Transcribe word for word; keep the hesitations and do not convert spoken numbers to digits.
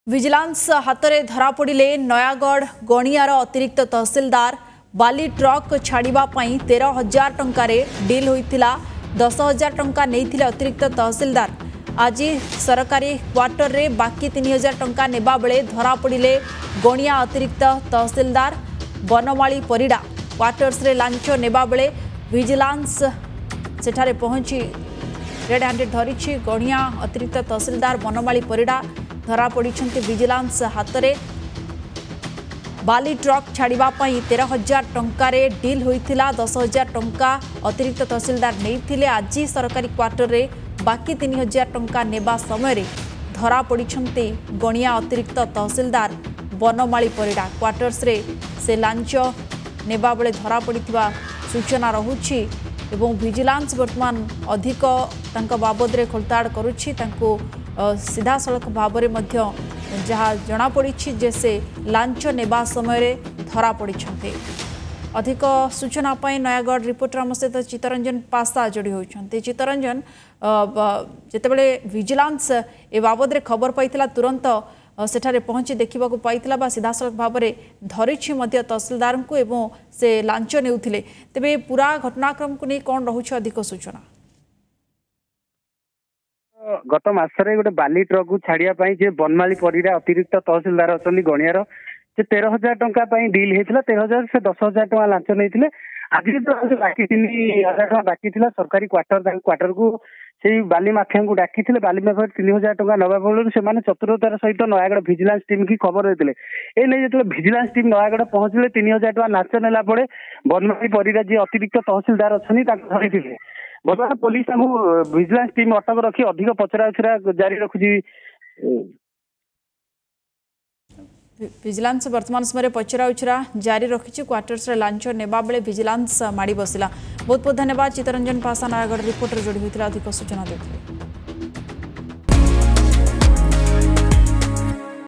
Vigilance हाथ में धरा पड़े नयागढ़ गणियार अतिरिक्त तहसिलदार बाली ट्रक छाड़ापी तेरह हजार टंकार डील होता दस हजार टंका नहीं अतिरिक्त तहसिलदार आज सरकारी क्वार्टर रे बाकी तीन हजार टंका नेबा बेले धरा पड़े गणिया अतिरिक्त तहसिलदार बनमाली परिडा क्वार्टर्स रे लांच नेबा बेले विजिलेंस सेठारे पहुंची रेड हैंडेड धरी गणिया अतिरिक्त तहसिलदार बनमाली परिडा धरा पड़ी विजिलेंस हाथ में बाली ट्रक छाड़ापी तेरह हजार टंकार डील होता दस हजार टंका अतिरिक्त तहसिलदार नहीं आज सरकारी क्वार्टर रे बाकी तीन हजार टंका नेबा समय धरा पड़ी गणिया अतिरिक्त तहसिलदार बनमाली परिडा क्वार्टर्स रे से लांच नेबा बेले धरा पड़ा सूचना रहुछि एवं विजिलेंस वर्तमान अधिक तांका बाबद रे खोलताड़ करुछि तांको सीधा सड़क भाव में जहाँ जनापड़ी जे से लांच नेबा समय धरा पड़ी अधिक सूचना नयागढ़ रिपोर्टर आम सहित चित्तरंजन पासा जोड़ी होती चित्तरंजन जितेबाला विजिलेंस ए बाबद रे खबर पाई तुरंत सेठारे पहुंची देखा पाई सीधा सड़क भाव में धरी तहसिलदार को एवं से लांच नेउथिले तेबे पूरा घटनाक्रम को नहीं कौन रोचे अधिक सूचना गत मासरे गोटे बाली ट्रक को छाड़िया जे बनमाली परिडा अतिरिक्त तहसिलदार अच्छा गणियार से तेरह हजार टंका डील होता तेरह हजार से दस हजार टाँग लांच नहीं आज तो बाकी तीन हजार टाँग बाकी थी सरकारी क्वार्टर क्वार्टर को से बाली माफिया को डाकी बाली माफिया तीन हजार टाँग नवा फल से चतुरतार सहित नयागढ़ विजिलेंस टीम की खबर देते ए नहीं जो विजिलेंस टीम नयागढ़ पहुंचले तीन हजार टाँग लांच नेला बनमाली परिडा जी अतिरिक्त तहसिलदार अच्छा धरी बर्तमान पुलिस विजिलेंस टीम अटक रखी अधिक पचरा उचरा जारी रखुची विजिलेंस वर्तमान समय पचरा उचरा जारी रखी क्वार्टर्स लांच नेबा बेले विजिलेंस माड़ी बसला बहुत बहुत धन्यवाद चित्तरंजन पासा नयागढ़ रिपोर्टर जोड़ी होता अधिक सूचना देते।